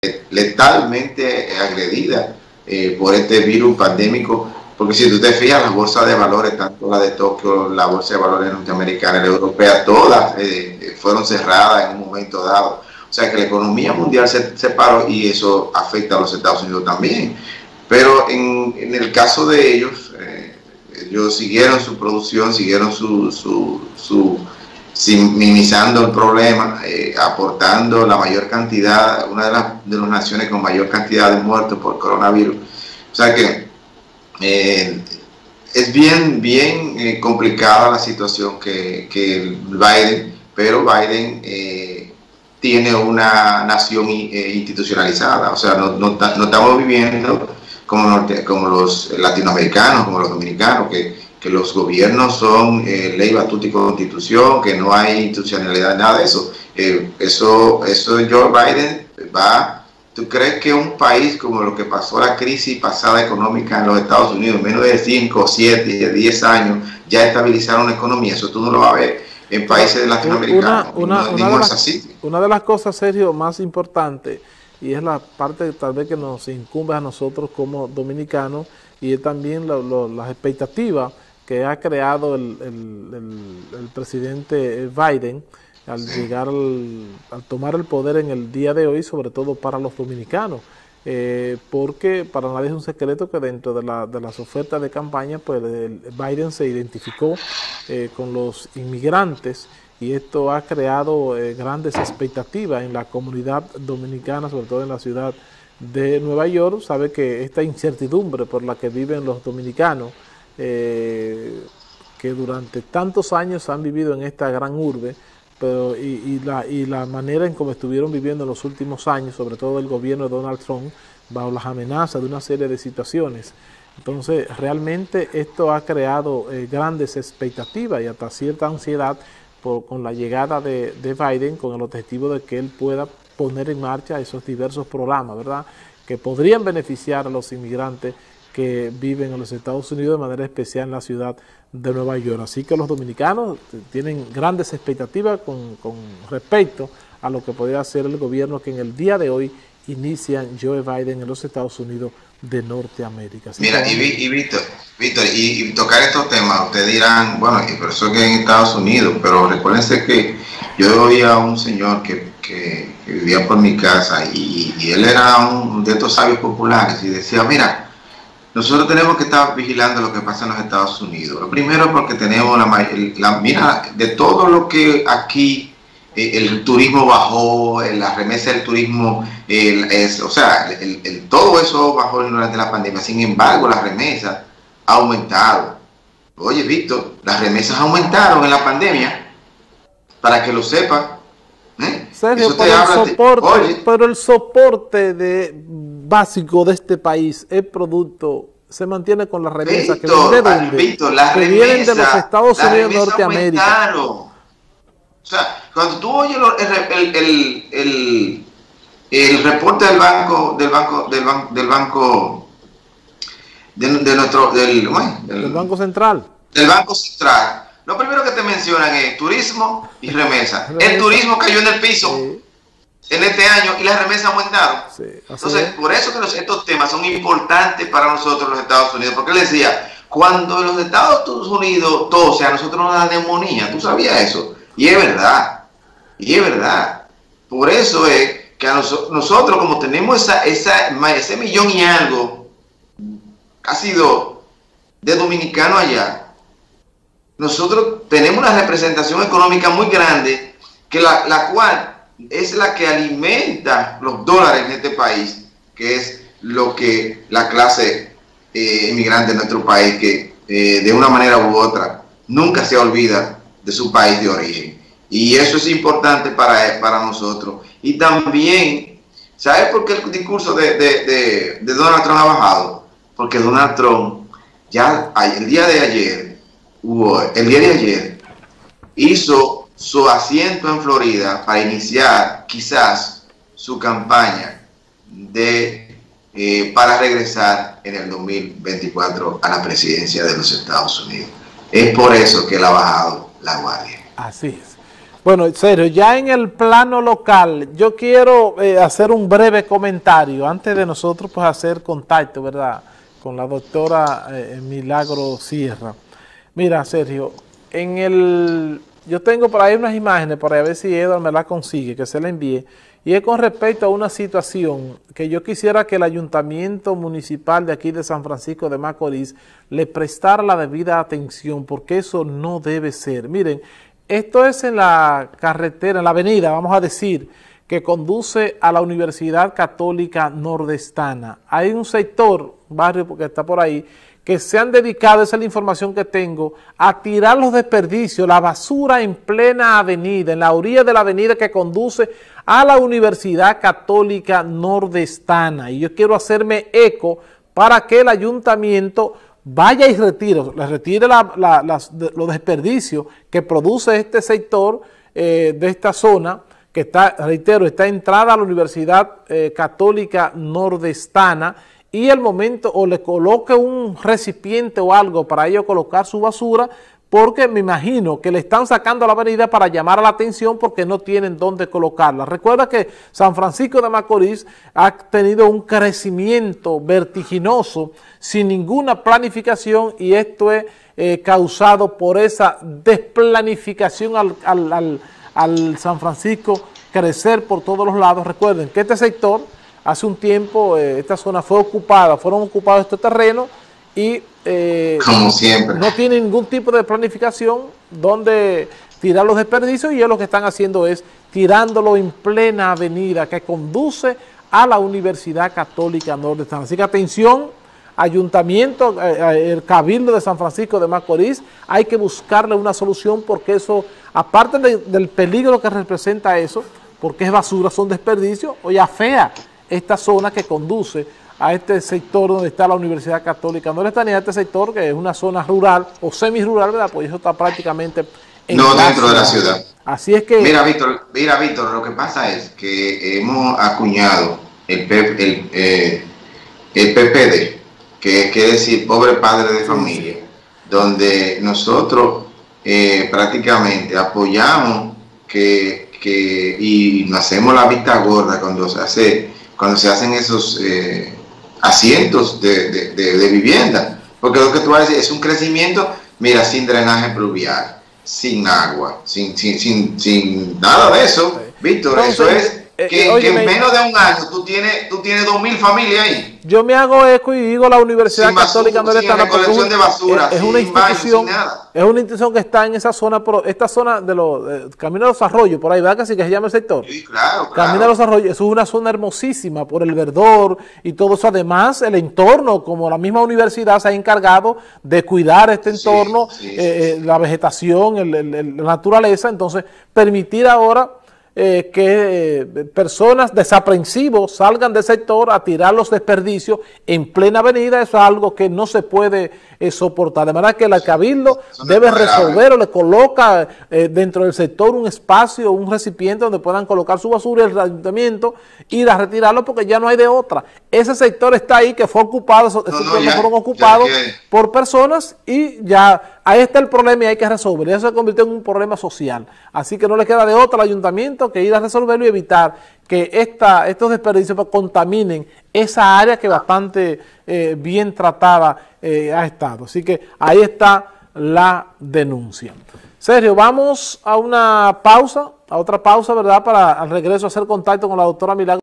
letalmente agredida por este virus pandémico, porque si tú te fijas, las bolsas de valores, tanto la de Tokio, la bolsa de valores norteamericana, la europea, todas fueron cerradas en un momento dado. O sea que la economía mundial se paró y eso afecta a los Estados Unidos también. Pero en el caso de ellos, ellos siguieron su producción, siguieron minimizando el problema, aportando la mayor cantidad, una de las naciones con mayor cantidad de muertos por coronavirus. O sea que es bien complicada la situación que Biden, pero Biden tiene una nación institucionalizada. O sea, no estamos viviendo como los latinoamericanos, como los dominicanos, que los gobiernos son ley, batuta y constitución, que no hay institucionalidad, nada de eso. Eso Joe Biden va. ¿Tú crees que un país como lo que pasó la crisis pasada económica en los Estados Unidos, menos de 5, 7, 10 años, ya estabilizaron la economía? Eso tú no lo vas a ver en países latinoamericanos. Una de las cosas, Sergio, más importantes, y es la parte tal vez que nos incumbe a nosotros como dominicanos, y es también las expectativas que ha creado el presidente Biden al llegar al tomar el poder en el día de hoy, sobre todo para los dominicanos, porque para nadie es un secreto que dentro de las ofertas de campaña, pues Biden se identificó con los inmigrantes, y esto ha creado grandes expectativas en la comunidad dominicana, sobre todo en la ciudad de Nueva York. Sabe que esta incertidumbre por la que viven los dominicanos, que durante tantos años han vivido en esta gran urbe, pero y la manera en cómo estuvieron viviendo en los últimos años, sobre todo el gobierno de Donald Trump, bajo las amenazas de una serie de situaciones. Entonces, realmente esto ha creado grandes expectativas y hasta cierta ansiedad con la llegada de Biden, con el objetivo de que él pueda poner en marcha esos diversos programas, ¿verdad?, que podrían beneficiar a los inmigrantes que viven en los Estados Unidos, de manera especial en la ciudad de Nueva York. Así que los dominicanos tienen grandes expectativas con respecto a lo que podría hacer el gobierno que en el día de hoy inicia Joe Biden en los Estados Unidos de Norteamérica. Así mira, y Víctor, y tocar estos temas, ustedes dirán, bueno, pero eso que en Estados Unidos, pero recuérdense que yo oía a un señor que vivía por mi casa y él era un de estos sabios populares y decía, mira, nosotros tenemos que estar vigilando lo que pasa en los Estados Unidos. Lo primero porque tenemos mira, de todo lo que aquí el turismo bajó, la remesa del turismo, todo eso bajó durante la pandemia. Sin embargo, la remesa ha aumentado. Oye, Víctor, las remesas aumentaron en la pandemia, para que lo sepan. Sergio, pero el soporte básico de este país, el producto, se mantiene con las remesas que vienen de los Estados Unidos de Norteamérica. O sea, cuando tú oyes el reporte del Banco Central, lo primero que te mencionan es turismo y remesa. El turismo cayó en el piso en este año y las remesas aumentaron. Entonces, por eso que estos temas son importantes para nosotros los Estados Unidos, porque él decía, cuando los Estados Unidos tosen, a nosotros nos da neumonía. ¿Tú sabías eso? Y es verdad. Por eso es que a nosotros, como tenemos ese millón y algo, casi 2, de dominicanos allá, nosotros tenemos una representación económica muy grande, que la cual es la que alimenta los dólares en este país, que es lo que la clase inmigrante de nuestro país, que de una manera u otra nunca se olvida de su país de origen. Y eso es importante para nosotros. Y también, ¿sabes por qué el discurso de Donald Trump ha bajado? Porque Donald Trump ya el día de ayer hizo su asiento en Florida para iniciar quizás su campaña para regresar en el 2024 a la presidencia de los Estados Unidos. Es por eso que él ha bajado la guardia. Así es. Bueno, Sergio, ya en el plano local, yo quiero hacer un breve comentario antes de nosotros pues hacer contacto, ¿verdad?, con la doctora Milagro Sierra. Mira, Sergio, yo tengo por ahí unas imágenes, para ver si Edward me la consigue, que se la envíe, y es con respecto a una situación que yo quisiera que el Ayuntamiento Municipal de aquí de San Francisco de Macorís le prestara la debida atención, porque eso no debe ser. Miren, esto es en la carretera, en la avenida, vamos a decir, que conduce a la Universidad Católica Nordestana. Hay un sector, barrio que está por ahí, que se han dedicado, esa es la información que tengo, a tirar los desperdicios, la basura en plena avenida, en la orilla de la avenida que conduce a la Universidad Católica Nordestana. Y yo quiero hacerme eco para que el ayuntamiento vaya y le retire los desperdicios que produce este sector de esta zona, que está, reitero, está entrada a la Universidad Católica Nordestana, y el momento o le coloque un recipiente o algo para ellos colocar su basura, porque me imagino que le están sacando a la avenida para llamar a la atención porque no tienen dónde colocarla. Recuerda que San Francisco de Macorís ha tenido un crecimiento vertiginoso sin ninguna planificación, y esto es causado por esa desplanificación al San Francisco crecer por todos los lados. Recuerden que este sector, hace un tiempo, esta zona fueron ocupados estos terrenos, y como siempre, no tiene ningún tipo de planificación donde tirar los desperdicios, y ellos lo que están haciendo es tirándolo en plena avenida que conduce a la Universidad Católica Nordestana. Así que atención, ayuntamiento, el Cabildo de San Francisco de Macorís, hay que buscarle una solución, porque eso, aparte del peligro que representa eso, porque es basura, son desperdicios, oye, afea esta zona que conduce a este sector donde está la Universidad Católica Nordestana, y a este sector que es una zona rural o semi-rural, ¿verdad? Pues eso está prácticamente dentro de la ciudad. Así es que... Mira, Víctor, lo que pasa es que hemos acuñado el PPD, que quiere decir Pobre Padre de Familia, donde nosotros prácticamente apoyamos y nos hacemos la vista gorda cuando se hacen esos asientos de vivienda, porque lo que tú vas a decir es un crecimiento, mira, sin drenaje pluvial, sin agua, sin nada de eso, Víctor. Entonces, eso es que en menos de un año tú tienes 2.000 familias ahí. Yo me hago eco y digo la Universidad Católica Nordestana, recolección de basura, es una institución, es una institución que está en esa zona, esta zona de los Camino de los Arroyos, por ahí, ¿verdad? Así que se llama el sector. Sí, claro. Camino de los Arroyos, eso es una zona hermosísima por el verdor y todo eso. Además, el entorno, como la misma universidad se ha encargado de cuidar este entorno, la vegetación, la naturaleza. Entonces, permitir ahora que personas desaprensivos salgan del sector a tirar los desperdicios en plena avenida, eso es algo que no se puede soportar. De manera que el Cabildo debe resolver, o le coloca dentro del sector un espacio, un recipiente donde puedan colocar su basura, y el ayuntamiento ir a retirarlo, porque ya no hay de otra. Ese sector está ahí, que fue ocupado, fueron ocupados por personas, y ya ahí está el problema y hay que resolver. Eso se convirtió en un problema social. Así que no le queda de otra al ayuntamiento que ir a resolverlo y evitar que estos desperdicios contaminen esa área que bastante bien tratada ha estado. Así que ahí está la denuncia. Sergio, vamos a una pausa, a otra pausa, ¿verdad? Para al regreso hacer contacto con la doctora Milagro.